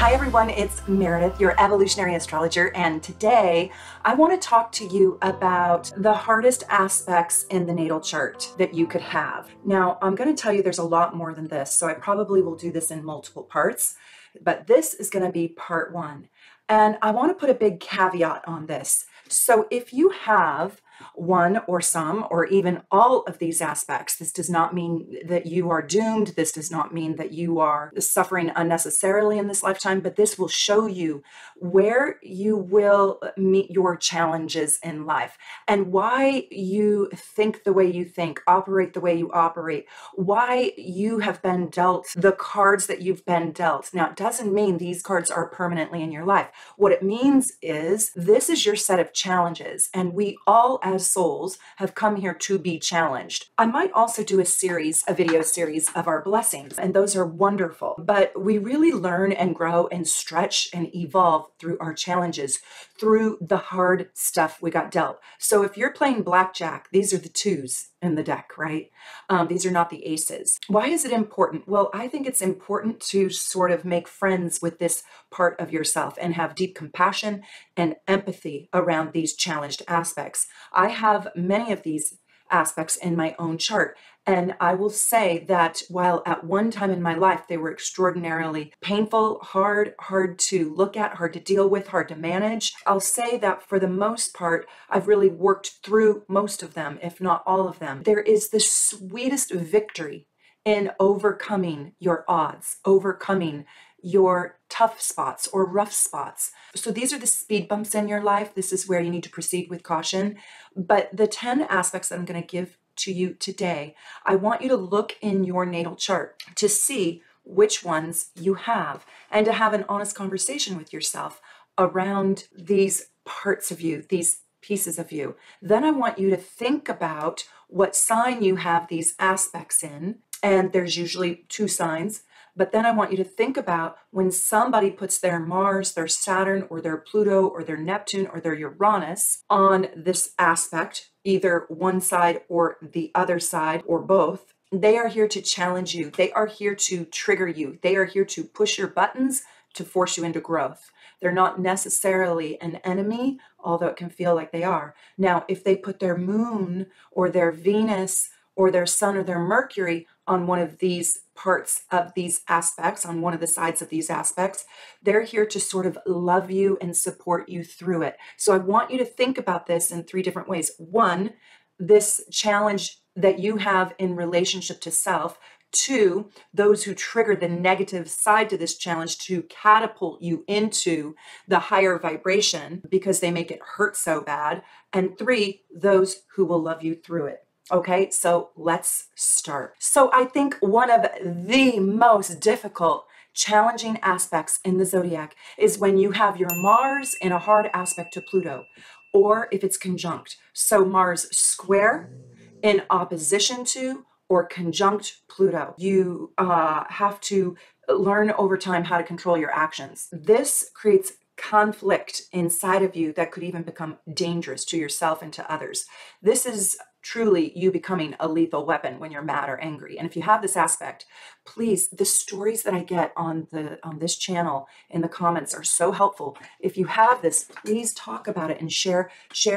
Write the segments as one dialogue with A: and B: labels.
A: Hi everyone, it's Meredith, your evolutionary astrologer, and today I want to talk to you about the hardest aspects in the natal chart that you could have. Now, I'm going to tell you there's a lot more than this, so I probably will do this in multiple parts, but this is going to be part one. And I want to put a big caveat on this. So if you have one or some or even all of these aspects, this does not mean that you are doomed. This does not mean that you are suffering unnecessarily in this lifetime, but this will show you where you will meet your challenges in life and why you think the way you think, operate the way you operate, why you have been dealt the cards that you've been dealt. Now, it doesn't mean these cards are permanently in your life. What it means is this is your set of challenges, and we all as souls have come here to be challenged. I might also do a video series of our blessings, and those are wonderful, but we really learn and grow and stretch and evolve through our challenges, through the hard stuff we got dealt. So if you're playing blackjack, these are the twos in the deck, right? These are not the aces. Why is it important? Well, I think it's important to sort of make friends with this part of yourself and have deep compassion and empathy around these challenged aspects. I have many of these aspects in my own chart. And I will say that while at one time in my life they were extraordinarily painful, hard to look at, hard to deal with, hard to manage, I'll say that for the most part, I've really worked through most of them, if not all of them. There is the sweetest victory in overcoming your odds, overcoming your tough spots or rough spots. So these are the speed bumps in your life. This is where you need to proceed with caution. But the 10 aspects that I'm going to give to you today, I want you to look in your natal chart to see which ones you have and to have an honest conversation with yourself around these parts of you, these pieces of you. Then I want you to think about what sign you have these aspects in, and there's usually 2 signs. But then I want you to think about when somebody puts their Mars, their Saturn, or their Pluto, or their Neptune, or their Uranus on this aspect, either one side or the other side, or both. They are here to challenge you. They are here to trigger you. They are here to push your buttons to force you into growth. They're not necessarily an enemy, although it can feel like they are. Now, if they put their Moon or their Venus or their Sun or their Mercury on one of these parts of these aspects, on one of the sides of these aspects, they're here to sort of love you and support you through it. So I want you to think about this in 3 different ways. 1, this challenge that you have in relationship to self. 2, those who trigger the negative side to this challenge to catapult you into the higher vibration because they make it hurt so bad. And 3, those who will love you through it. Okay, so let's start. So I think one of the most difficult, challenging aspects in the zodiac is when you have your Mars in a hard aspect to Pluto, or if it's conjunct. So Mars square in opposition to or conjunct Pluto. You have to learn over time how to control your actions. This creates conflict inside of you that could even become dangerous to yourself and to others. This is truly you becoming a lethal weapon when you're mad or angry. And if you have this aspect, please, the stories that I get on this channel in the comments are so helpful. If you have this, please talk about it and share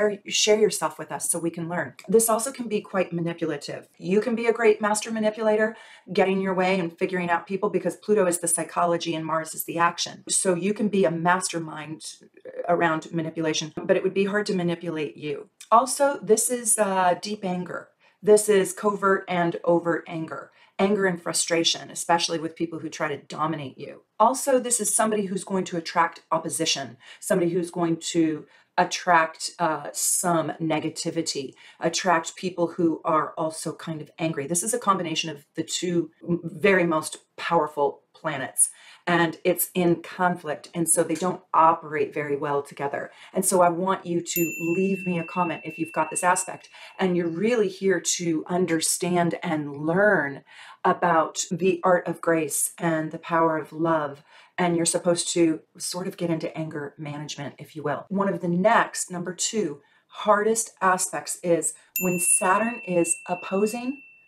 A: yourself with us so we can learn. This also can be quite manipulative. You can be a great master manipulator, getting your way and figuring out people, because Pluto is the psychology and Mars is the action. So you can be a mastermind around manipulation, but it would be hard to manipulate you. Also, this is deep anger. This is covert and overt anger. Anger and frustration, especially with people who try to dominate you. Also, this is somebody who's going to attract opposition, somebody who's going to attract some negativity, attract people who are also kind of angry. This is a combination of the 2 very most powerful planets, and it's in conflict, and so they don't operate very well together. And so I want you to leave me a comment if you've got this aspect and you're really here to understand and learn about the art of grace and the power of love, and you're supposed to sort of get into anger management, if you will. One of the next, number 2, hardest aspects is when Saturn is opposing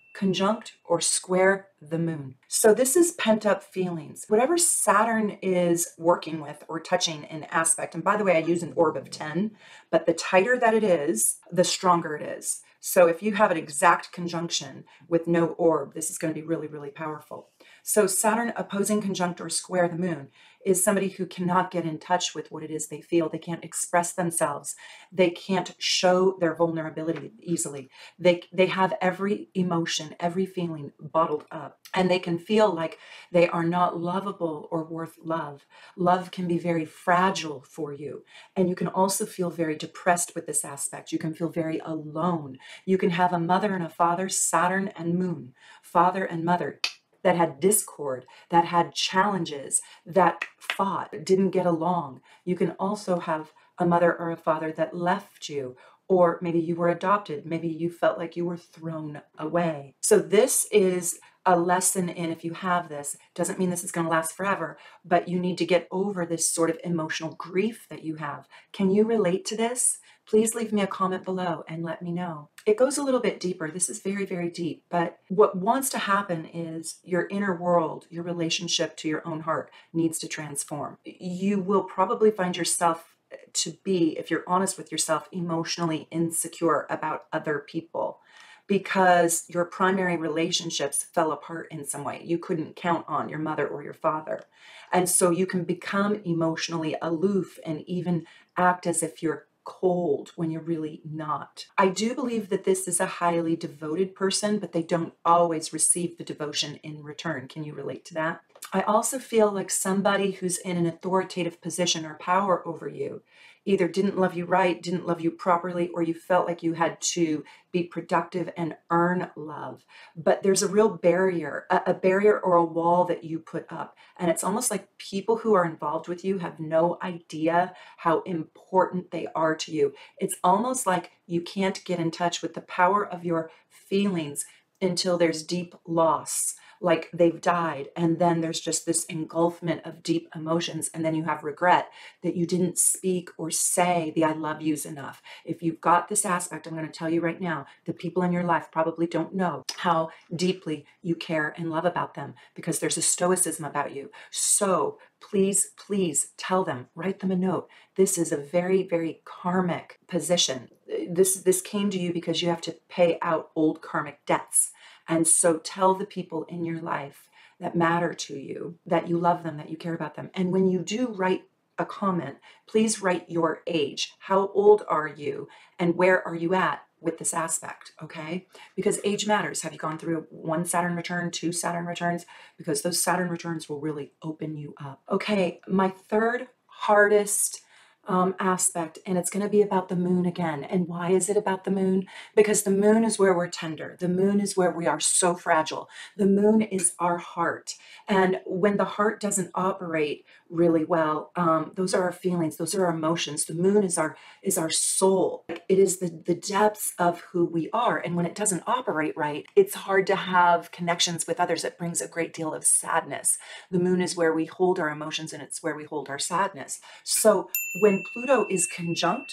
A: conjunct or square the moon. So this is pent up feelings. Whatever Saturn is working with or touching in aspect, and by the way, I use an orb of 10, but the tighter that it is, the stronger it is. So if you have an exact conjunction with no orb, this is going to be really, really powerful. So Saturn opposing conjunct or square the moon is somebody who cannot get in touch with what it is they feel. They can't express themselves. They can't show their vulnerability easily. They have every emotion, every feeling bottled up, and they can feel like they are not lovable or worth love. Love can be very fragile for you, and you can also feel very depressed with this aspect. You can feel very alone. You can have a mother and a father, Saturn and moon, father and mother, that had discord, that had challenges, that fought, didn't get along. You can also have a mother or a father that left you, or maybe you were adopted. Maybe you felt like you were thrown away. So this is a lesson in, if you have this, doesn't mean this is going to last forever, but you need to get over this sort of emotional grief that you have. Can you relate to this? Please leave me a comment below and let me know. It goes a little bit deeper. This is very, very deep. But what wants to happen is your inner world, your relationship to your own heart needs to transform. You will probably find yourself to be, if you're honest with yourself, emotionally insecure about other people because your primary relationships fell apart in some way. You couldn't count on your mother or your father. And so you can become emotionally aloof and even act as if you're cold when you're really not. I do believe that this is a highly devoted person, but they don't always receive the devotion in return. Can you relate to that? I also feel like somebody who's in an authoritative position or power over you either didn't love you right, didn't love you properly, or you felt like you had to be productive and earn love. But there's a real barrier, a barrier or a wall that you put up. And it's almost like people who are involved with you have no idea how important they are to you. It's almost like you can't get in touch with the power of your feelings until there's deep loss, like they've died, and then there's just this engulfment of deep emotions, and then you have regret that you didn't speak or say the I love yous enough. If you've got this aspect, I'm going to tell you right now, the people in your life probably don't know how deeply you care and love about them because there's a stoicism about you. So please, please tell them, write them a note. This is a very, very karmic position. This came to you because you have to pay out old karmic debts. And so tell the people in your life that matter to you, that you love them, that you care about them. And when you do write a comment, please write your age. How old are you? And where are you at with this aspect? Okay? Because age matters. Have you gone through one Saturn return, two Saturn returns? Because those Saturn returns will really open you up. Okay, my third hardest aspect, and it's going to be about the moon again. And why is it about the moon? Because the moon is where we're tender. The moon is where we are so fragile. The moon is our heart. And when the heart doesn't operate really well, those are our feelings, those are our emotions. The moon is our soul. It is the depths of who we are. And when it doesn't operate right, it's hard to have connections with others. It brings a great deal of sadness. The moon is where we hold our emotions, and it's where we hold our sadness. So when Pluto is conjunct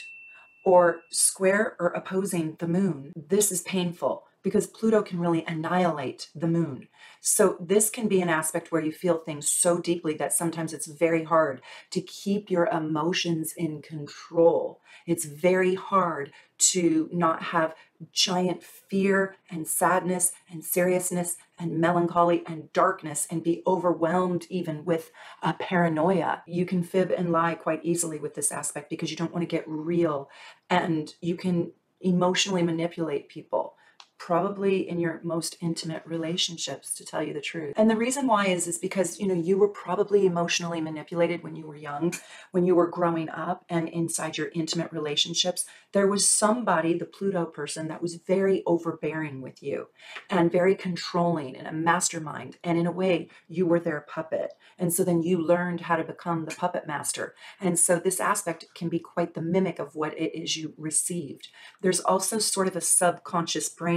A: or square or opposing the moon, this is painful because Pluto can really annihilate the moon. So this can be an aspect where you feel things so deeply that sometimes it's very hard to keep your emotions in control. It's very hard to not have giant fear and sadness and seriousness and melancholy and darkness and be overwhelmed even with a paranoia. You can fib and lie quite easily with this aspect because you don't want to get real, and you can emotionally manipulate people, probably in your most intimate relationships, to tell you the truth. And the reason why is because, you were probably emotionally manipulated when you were young, when you were growing up, and inside your intimate relationships, there was somebody, the Pluto person, that was very overbearing with you and very controlling and a mastermind. And in a way, you were their puppet. And so then you learned how to become the puppet master. And so this aspect can be quite the mimic of what it is you received. There's also sort of a subconscious brain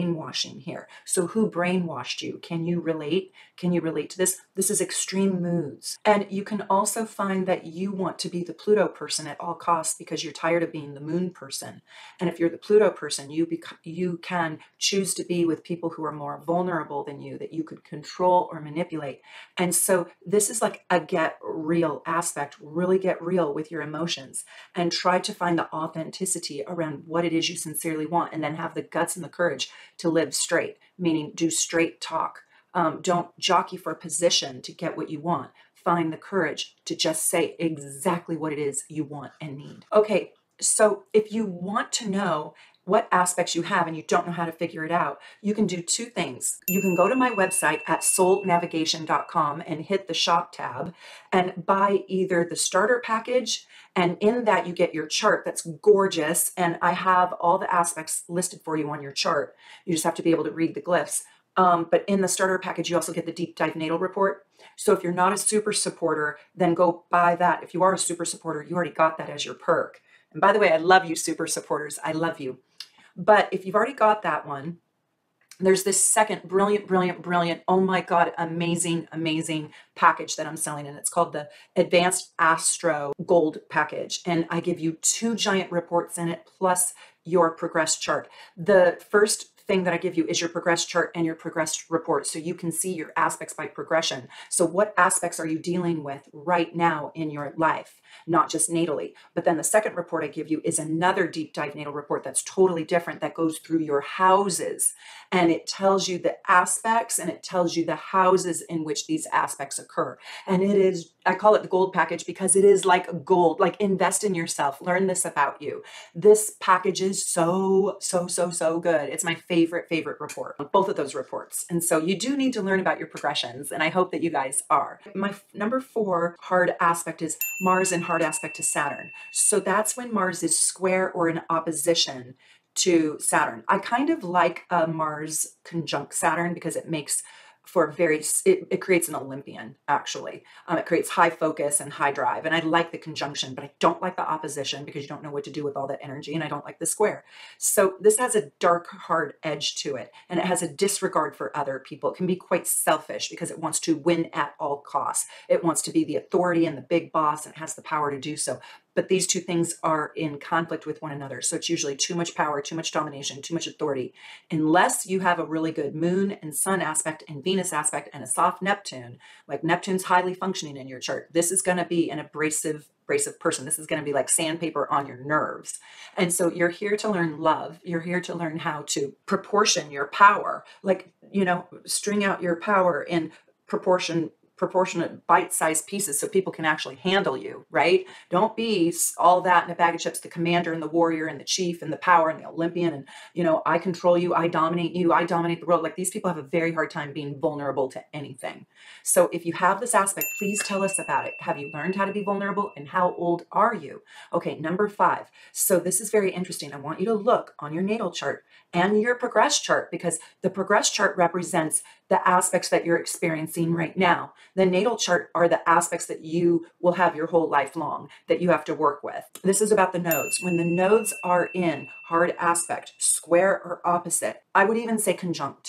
A: brainwashing here. So who brainwashed you? Can you relate? Can you relate to this? This is extreme moods. And you can also find that you want to be the Pluto person at all costs because you're tired of being the moon person. And if you're the Pluto person, you can choose to be with people who are more vulnerable than you, that you could control or manipulate. And so this is like a get real aspect. Really get real with your emotions and try to find the authenticity around what it is you sincerely want, and then have the guts and the courage to live straight, meaning do straight talk. Don't jockey for position to get what you want. Find the courage to just say exactly what it is you want and need. Okay, so if you want to know what aspects you have and you don't know how to figure it out, you can do two things. You can go to my website at soulnavigation.com and hit the shop tab and buy either the starter package, and in that you get your chart that's gorgeous, and I have all the aspects listed for you on your chart. You just have to be able to read the glyphs. But in the starter package, you also get the deep dive natal report. So if you're not a super supporter, then go buy that. If you are a super supporter, you already got that as your perk. And by the way, I love you, super supporters. I love you. But if you've already got that one, there's this second brilliant, brilliant, brilliant, oh my God, amazing, amazing package that I'm selling. And it's called the Advanced Astro Gold Package. And I give you 2 giant reports in it, plus your progress chart. The first thing that I give you is your progress chart and your progress report, so you can see your aspects by progression. So what aspects are you dealing with right now in your life, not just natally? But then the second report I give you is another deep dive natal report that's totally different, that goes through your houses, and it tells you the aspects and it tells you the houses in which these aspects occur. And it is, I call it the gold package because it is like gold. Like, invest in yourself, learn this about you. This package is so good. It's my favorite report, both of those reports. And so you do need to learn about your progressions, and I hope that you guys are. My number 4 hard aspect is Mars in hard aspect to Saturn. So that's when Mars is square or in opposition to Saturn. I kind of like Mars conjunct Saturn because it makes for it creates an Olympian, actually. It creates high focus and high drive. And I like the conjunction, but I don't like the opposition because you don't know what to do with all that energy. And I don't like the square. So this has a dark, hard edge to it. And it has a disregard for other people. It can be quite selfish because it wants to win at all costs. It wants to be the authority and the big boss, and it has the power to do so. But these two things are in conflict with one another. So it's usually too much power, too much domination, too much authority. Unless you have a really good moon and sun aspect and Venus aspect and a soft Neptune, like Neptune's highly functioning in your chart, this is going to be an abrasive person. This is going to be like sandpaper on your nerves. And so you're here to learn love. You're here to learn how to proportion your power, like, string out your power in proportionate bite-sized pieces so people can actually handle you, right? Don't be all that in a bag of chips, the commander and the warrior and the chief and the power and the Olympian and, I control you, I dominate the world. Like, these people have a very hard time being vulnerable to anything. So if you have this aspect, please tell us about it. Have you learned how to be vulnerable, and how old are you? Okay, number 5. So this is very interesting. I want you to look on your natal chart and your progress chart, because the progress chart represents the aspects that you're experiencing right now. The natal chart are the aspects that you will have your whole life long, that you have to work with. This is about the nodes. When the nodes are in hard aspect, square or opposite, I would even say conjunct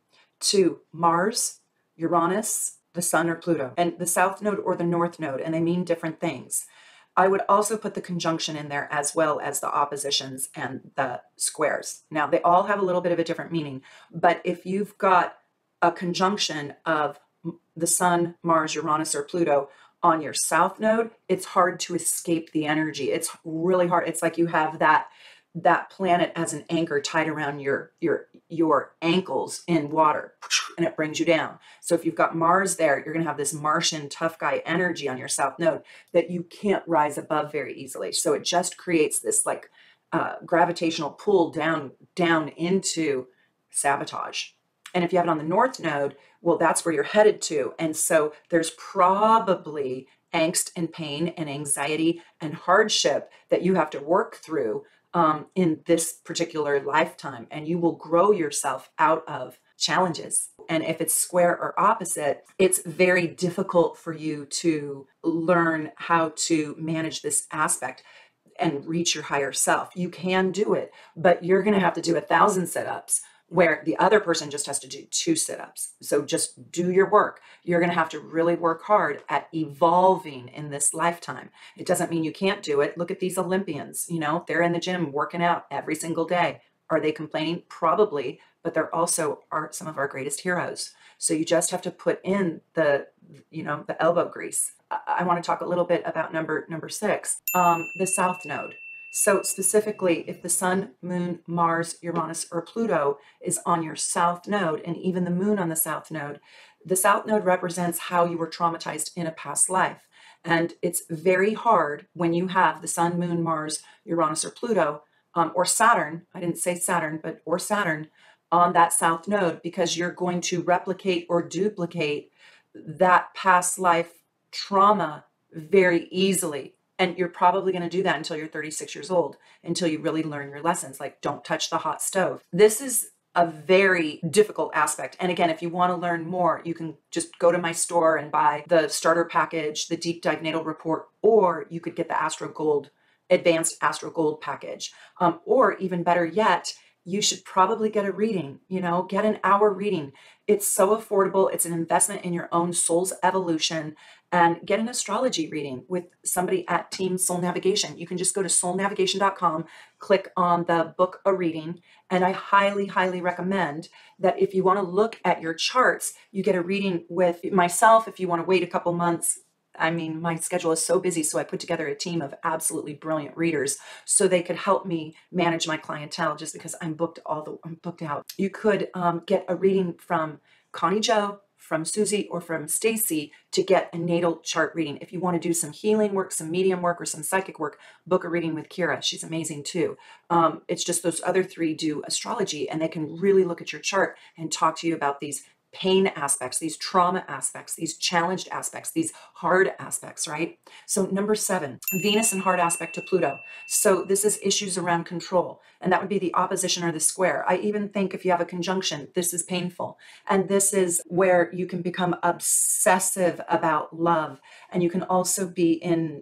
A: to Mars, Uranus, the sun or Pluto, and the south node or the north node, and they mean different things. I would also put the conjunction in there, as well as the oppositions and the squares. Now, they all have a little bit of a different meaning, but if you've got a conjunction of the sun, Mars, Uranus, or Pluto on your south node, it's hard to escape the energy. It's really hard. It's like you have that planet as an anchor tied around your ankles in water, and it brings you down. So if you've got Mars there, you're going to have this Martian tough guy energy on your south node that you can't rise above very easily. So it just creates this like gravitational pull down into sabotage. And if you have it on the north node, well, that's where you're headed to. And so there's probably angst and pain and anxiety and hardship that you have to work through in this particular lifetime, and you will grow yourself out of challenges. And if it's square or opposite, it's very difficult for you to learn how to manage this aspect and reach your higher self. You can do it, but you're going to have to do 1,000 sit-ups where the other person just has to do 2 sit-ups. So just do your work. You're going to have to really work hard at evolving in this lifetime. It doesn't mean you can't do it. Look at these Olympians, you know, they're in the gym working out every single day. Are they complaining? Probably, but they're also some of our greatest heroes. So you just have to put in the, you know, the elbow grease. I want to talk a little bit about number 6, the South Node. So specifically, if the Sun, Moon, Mars, Uranus, or Pluto is on your South Node, and even the Moon on the South Node represents how you were traumatized in a past life. And it's very hard when you have the Sun, Moon, Mars, Uranus, or Pluto, or Saturn, I didn't say Saturn, or Saturn on that South Node, because you're going to replicate or duplicate that past life trauma very easily. And you're probably going to do that until you're 36 years old, until you really learn your lessons, like don't touch the hot stove. This is a very difficult aspect. And again, if you want to learn more, you can just go to my store and buy the starter package, the deep dive natal report, or you could get the Astro Gold, advanced Astro Gold package. Or even better yet, you should probably get a reading, you know, get an hour reading. It's so affordable. It's an investment in your own soul's evolution, and get an astrology reading with somebody at Team Soul Navigation. You can just go to soulnavigation.com, click on the book a reading. And I highly, highly recommend that if you want to look at your charts, you get a reading with myself. If you want to wait a couple months, I mean, my schedule is so busy, so I put together a team of absolutely brilliant readers so they could help me manage my clientele, just because I'm booked out. You could get a reading from Connie Joe, from Suzzy, or from Stacy to get a natal chart reading. If you want to do some healing work, some medium work, or some psychic work, book a reading with Kira. She's amazing too. It's just those other 3 do astrology, and they can really look at your chart and talk to you about these pain aspects, these trauma aspects, these challenged aspects, these hard aspects, right? So number 7, Venus and hard aspect to Pluto. So this is issues around control, and that would be the opposition or the square. I even think if you have a conjunction, this is painful. And this is where you can become obsessive about love. And you can also be in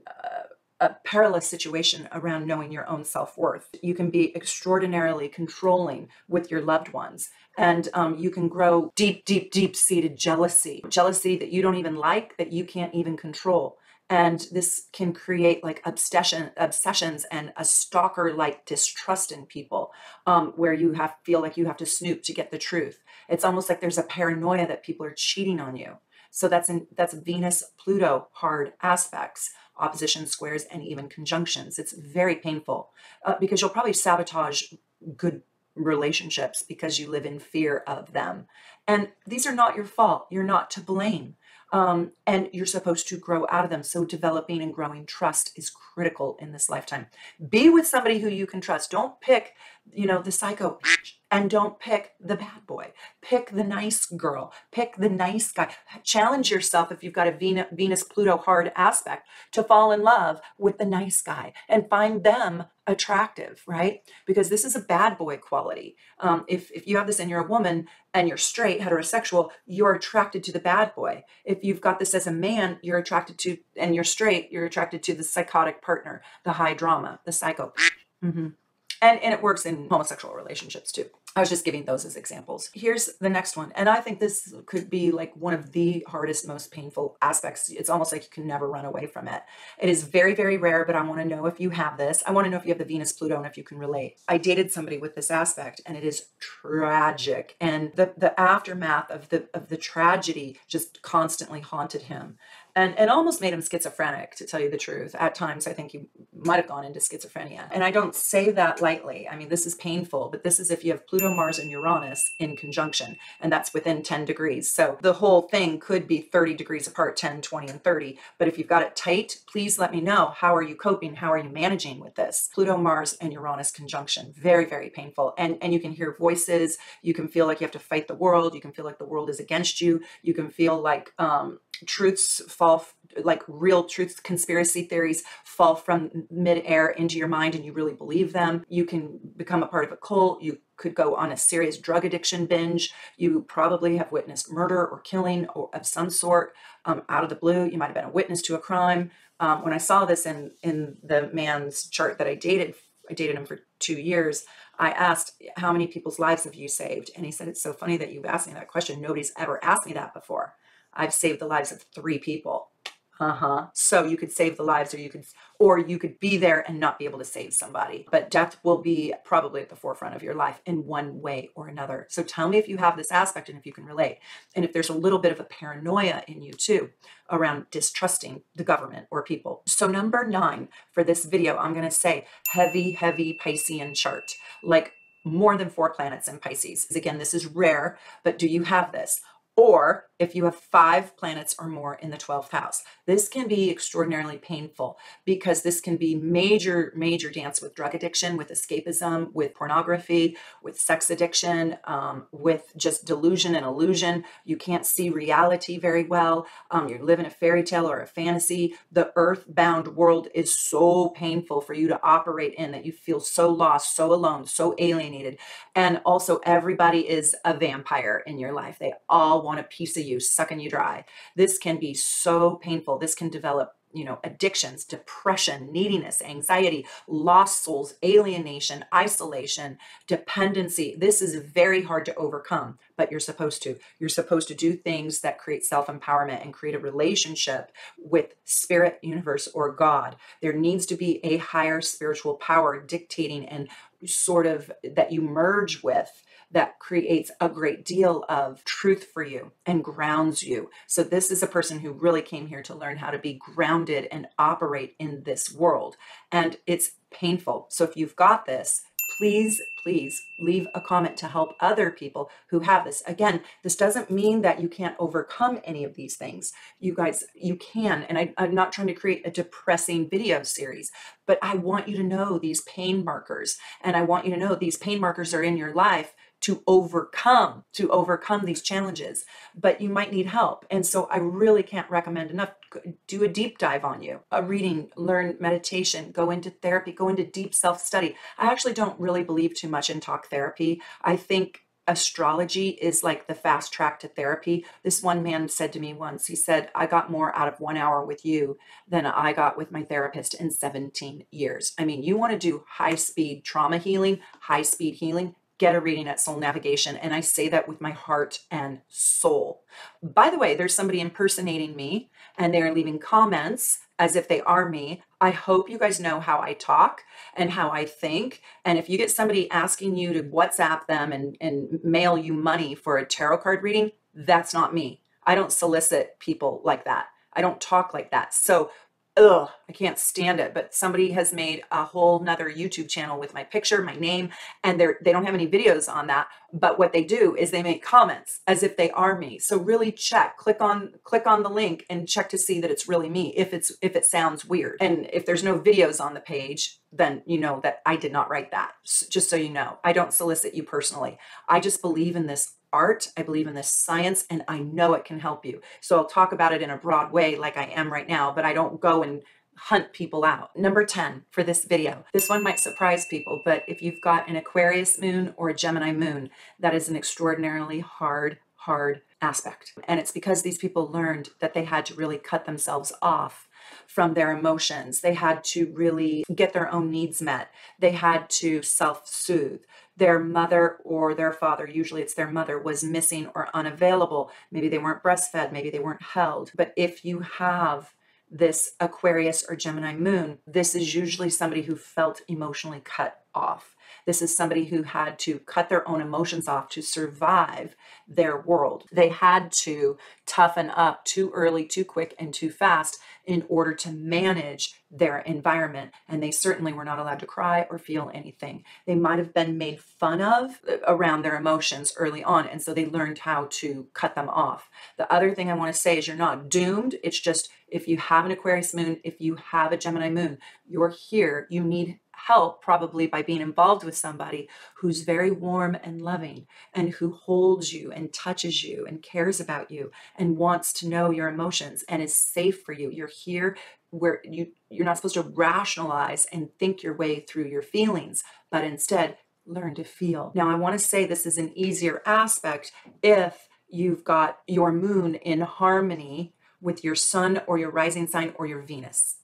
A: a perilous situation around knowing your own self-worth. You can be extraordinarily controlling with your loved ones. And you can grow deep, deep, deep-seated jealousy that you don't even like, that you can't even control. And this can create like obsessions and a stalker-like distrust in people, where you feel like you have to snoop to get the truth. It's almost like there's a paranoia that people are cheating on you. So that's Venus, Pluto, hard aspects, opposition, squares, and even conjunctions. It's very painful because you'll probably sabotage good relationships because you live in fear of them. And these are not your fault. You're not to blame. And you're supposed to grow out of them. So developing and growing trust is critical in this lifetime. Be with somebody who you can trust. Don't pick, you know, the psycho, and don't pick the bad boy. Pick the nice girl. Pick the nice guy. Challenge yourself, if you've got a Venus-Pluto hard aspect, to fall in love with the nice guy and find them attractive, right? Because this is a bad boy quality. If you have this and you're a woman and you're straight, heterosexual, you're attracted to the bad boy. If you've got this as a man, you're attracted to, and you're straight, you're attracted to the psychotic partner, the high drama, the psycho. And it works in homosexual relationships too. I was just giving those as examples. Here's the next one. And I think this could be like one of the hardest, most painful aspects. It's almost like you can never run away from it. It is very, very rare, but I want to know if you have this. I want to know if you have the Venus Pluto and if you can relate. I dated somebody with this aspect, and it is tragic. And the aftermath of the tragedy just constantly haunted him. And almost made him schizophrenic, to tell you the truth. At times, I think he might have gone into schizophrenia. And I don't say that lightly. I mean, this is painful, but this is if you have Pluto, Mars, and Uranus in conjunction, and that's within 10 degrees. So the whole thing could be 30 degrees apart, 10, 20, and 30. But if you've got it tight, please let me know. How are you coping? How are you managing with this? Pluto, Mars, and Uranus conjunction. Very, very painful. And you can hear voices. You can feel like you have to fight the world. You can feel like the world is against you. You can feel like truths fall, like real truths, conspiracy theories fall from midair into your mind, and you really believe them. You can become a part of a cult. You could go on a serious drug addiction binge. You probably have witnessed murder or killing of some sort out of the blue. You might have been a witness to a crime. When I saw this in the man's chart that I dated him for 2 years, I asked, how many people's lives have you saved? And he said, it's so funny that you've asked me that question. Nobody's ever asked me that before. I've saved the lives of 3 people. So you could save the lives, or you could be there and not be able to save somebody. But death will be probably at the forefront of your life in one way or another. So tell me if you have this aspect and if you can relate. And if there's a little bit of a paranoia in you too around distrusting the government or people. So number 9 for this video, I'm going to say heavy, heavy Piscean chart, like more than 4 planets in Pisces. Again, this is rare, but do you have this? Or if you have 5 planets or more in the 12th house, this can be extraordinarily painful because this can be major, major dance with drug addiction, with escapism, with pornography, with sex addiction, with just delusion and illusion. You can't see reality very well. You live in a fairy tale or a fantasy. The earthbound world is so painful for you to operate in that you feel so lost, so alone, so alienated. And also everybody is a vampire in your life. They all want a piece of you, sucking you dry. This can be so painful. This can develop, addictions, depression, neediness, anxiety, lost souls, alienation, isolation, dependency. This is very hard to overcome, but you're supposed to. You're supposed to do things that create self-empowerment and create a relationship with spirit, universe, or God. There needs to be a higher spiritual power dictating and sort of that you merge with, that creates a great deal of truth for you and grounds you. So this is a person who really came here to learn how to be grounded and operate in this world. And it's painful. So if you've got this, please, please leave a comment to help other people who have this. Again, this doesn't mean that you can't overcome any of these things. You guys, you can. And I'm not trying to create a depressing video series, but I want you to know these pain markers. And I want you to know these pain markers are in your life to overcome these challenges, but you might need help. And so I really can't recommend enough. Do a deep dive on you, a reading, learn meditation, go into therapy, go into deep self-study. I actually don't really believe too much in talk therapy. I think astrology is like the fast track to therapy. This one man said to me once, he said, I got more out of 1 hour with you than I got with my therapist in 17 years. I mean, you want to do high-speed trauma healing, high-speed healing, get a reading at Soul Navigation. And I say that with my heart and soul. By the way, there's somebody impersonating me and they're leaving comments as if they are me. I hope you guys know how I talk and how I think. And if you get somebody asking you to WhatsApp them and mail you money for a tarot card reading, that's not me. I don't solicit people like that. I don't talk like that. So I can't stand it. But somebody has made a whole nother YouTube channel with my picture, my name, and they don't have any videos on that. But what they do is they make comments as if they are me. So really check, click on the link and check to see that it's really me. If it sounds weird, and if there's no videos on the page, then you know that I did not write that. Just so you know, I don't solicit you personally. I just believe in this art. I believe in this science, and I know it can help you. So I'll talk about it in a broad way like I am right now, but I don't go and hunt people out. Number 10 for this video. This one might surprise people, but if you've got an Aquarius moon or a Gemini moon, that is an extraordinarily hard aspect. And it's because these people learned that they had to really cut themselves off from their emotions. They had to really get their own needs met. They had to self-soothe. Their mother or their father, usually it's their mother, was missing or unavailable. Maybe they weren't breastfed, maybe they weren't held. But if you have this Aquarius or Gemini moon, this is usually somebody who felt emotionally cut off. This is somebody who had to cut their own emotions off to survive their world. They had to toughen up too early, too quick, and too fast in order to manage their environment. And they certainly were not allowed to cry or feel anything. They might have been made fun of around their emotions early on, and so they learned how to cut them off. The other thing I want to say is you're not doomed. It's just if you have an Aquarius moon, if you have a Gemini moon, you're here. You need help probably by being involved with somebody who's very warm and loving and who holds you and touches you and cares about you and wants to know your emotions and is safe for you. You're here where you're not supposed to rationalize and think your way through your feelings, but instead learn to feel. Now, I want to say this is an easier aspect if you've got your moon in harmony with your sun or your rising sign or your Venus.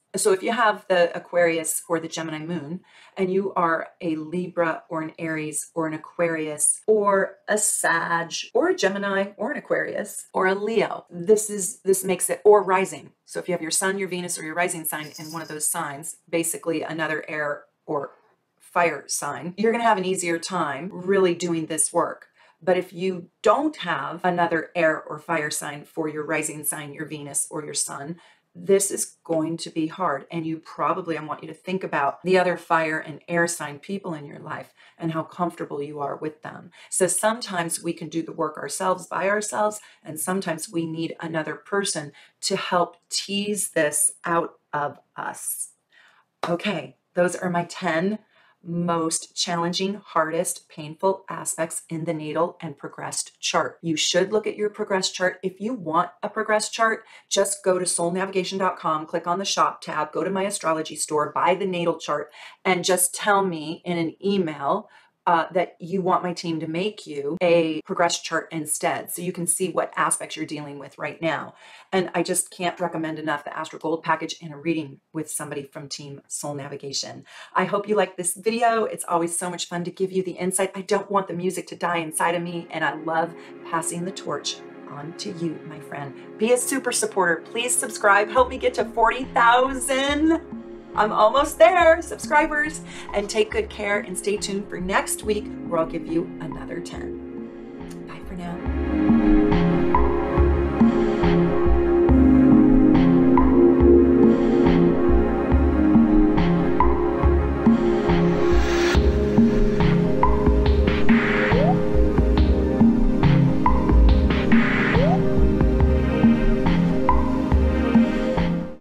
A: So if you have the Aquarius or the Gemini moon, and you are a Libra or an Aries or an Aquarius or a Sag or a Gemini or an Aquarius or a Leo, this makes it, or rising. So if you have your sun, your Venus, or your rising sign in one of those signs, basically another air or fire sign, you're going to have an easier time really doing this work. But if you don't have another air or fire sign for your rising sign, your Venus, or your sun, this is going to be hard. And you probably, I want you to think about the other fire and air sign people in your life and how comfortable you are with them. So sometimes we can do the work ourselves by ourselves, and sometimes we need another person to help tease this out of us. Okay, those are my 10 most challenging, hardest, painful aspects in the natal and progressed chart. You should look at your progressed chart. If you want a progressed chart, just go to soulnavigation.com, click on the shop tab, go to my astrology store, buy the natal chart, and just tell me in an email that you want my team to make you a progressed chart instead, so you can see what aspects you're dealing with right now. And I just can't recommend enough the Astro Gold package and a reading with somebody from Team Soul Navigation. I hope you like this video. It's always so much fun to give you the insight. I don't want the music to die inside of me, and I love passing the torch on to you, my friend. Be a super supporter. Please subscribe. Help me get to 40,000. I'm almost there, subscribers. And take good care and stay tuned for next week, where I'll give you another 10. Bye for now.